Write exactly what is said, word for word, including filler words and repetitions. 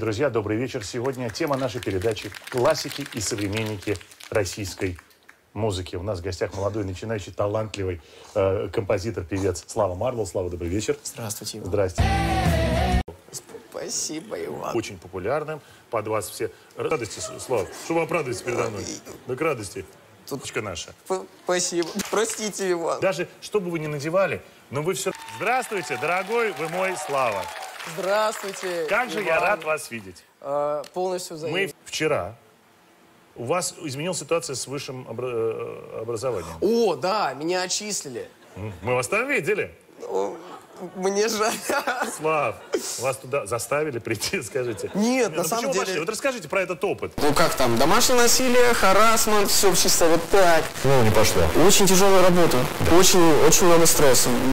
Друзья, добрый вечер. Сегодня тема нашей передачи «Классики и современники российской музыки». У нас в гостях молодой, начинающий, талантливый э, композитор, певец Слава Марлоу. Слава, добрый вечер. Здравствуйте, Иван. Здрасте. Спасибо, Иван. Очень популярным. Под вас все... Радости, Слава. Что вы обрадуетесь передо мной? Да к радости. Туточка наша. Спасибо. Простите, Иван. Даже что бы вы ни надевали, но вы все... Здравствуйте, дорогой вы мой Слава. Здравствуйте, Как же Иван. я рад вас видеть. А, полностью взаимно. Мы вчера... У вас изменилась ситуация с высшим обра- образованием. О, да, меня отчислили. Мы вас там видели. О, мне жаль. Слав, вас туда заставили прийти, скажите. Нет, Ну, на самом почему деле... пошли? Вот расскажите про этот опыт. Ну как там, домашнее насилие, харассмент, все чисто вот так. Ну, не пошло. Очень тяжелая работа, очень, очень много стресса.